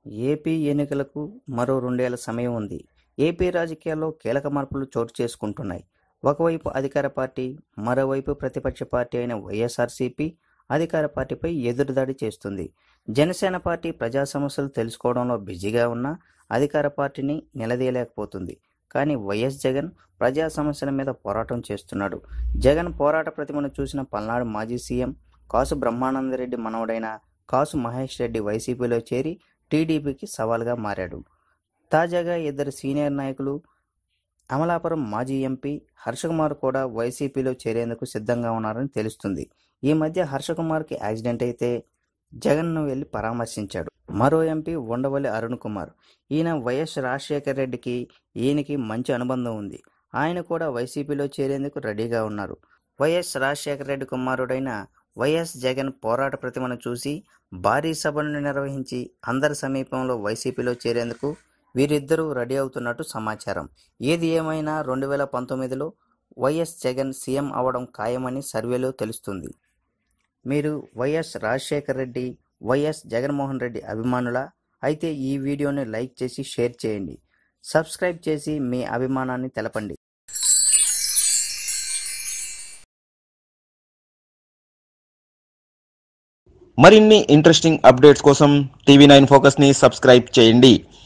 AP ఎన్నికలకు మరో 2 ఏళ్ల సమయం ఉంది. ఏపీ రాజకీయాల్లో కీలక మార్పులు చోటు చేసుకుంటున్నాయి. ఒకవైపు అధికార పార్టీ, మరోవైపు ప్రతిపక్ష పార్టీ అయిన వైఎస్ఆర్సీపీ అధికార పార్టీపై ఎదురుదాడి చేస్తుంది. జనసేన పార్టీ ప్రజా సమస్యలు తెలుసుకోవడంలో బిజీగా ఉన్నా అధికార పార్టీని నిలదీయలేకపోతుంది. కానీ వైఎస్ జగన్ ప్రజా సమస్యల మీద పోరాటం చేస్తున్నాడు. జగన్ పోరాట ప్రతిమను చూసిన పల్నాడు మాజీ సీఎం కాసు బ్రహ్మానందరెడ్డి మనవడైన కాసు మహేష్ రెడ్డి వైసీపీలో చేరి టీడీపీకి సవాల్గా మారాడు. తాజాగా ఇద్దరు సీనియర్ నాయకులు, అమలాపురం మాజీ ఎంపీ హర్షకుమార్ కూడా వైసీపీలో చేరేందుకు సిద్ధంగా ఉన్నారని తెలుస్తుంది. ఈ మధ్య హర్షకుమార్కి యాక్సిడెంట్ అయితే జగన్ను వెళ్లి పరామర్శించాడు. మరో ఎంపీ ఉండవల్లి అరుణ్ కుమార్. ఈయన వైఎస్ రాజశేఖర రెడ్డికి ఈయనకి మంచి అనుబంధం ఉంది. ఆయన కూడా వైసీపీలో చేరేందుకు రెడీగా ఉన్నారు. వైఎస్ రాజశేఖర రెడ్డి కుమారుడైన వైఎస్ జగన్ పోరాట ప్రతిమను చూసి భారీ సభను నిర్వహించి అందరి సమీపంలో వైసీపీలో చేరేందుకు వీరిద్దరూ రెడీ అవుతున్నట్టు సమాచారం. ఏది ఏమైనా 2019లో వైఎస్ జగన్ సీఎం అవడం ఖాయమని సర్వేలో తెలుస్తుంది. మీరు వైఎస్ రాజశేఖర రెడ్డి, వైఎస్ జగన్మోహన్ రెడ్డి అభిమానులా? అయితే ఈ వీడియోని లైక్ చేసి షేర్ చేయండి. సబ్స్క్రైబ్ చేసి మీ అభిమానాన్ని తెలపండి. మరిన్ని ఇంట్రెస్టింగ్ అప్డేట్స్ కోసం టీవీ9 ఫోకస్ని సబ్స్క్రైబ్ చేయండి.